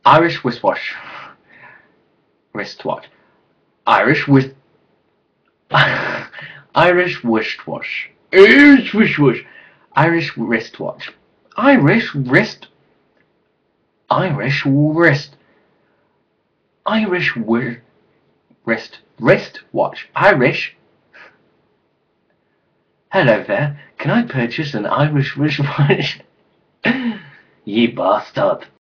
Irish wristwatch. Wristwatch. Irish wrist. Irish wristwatch. Irish wristwatch. Irish wristwatch. Irish wrist. Irish wrist. Irish wristwatch. Irish. Hello there. Can I purchase an Irish wristwatch? Ye bastard.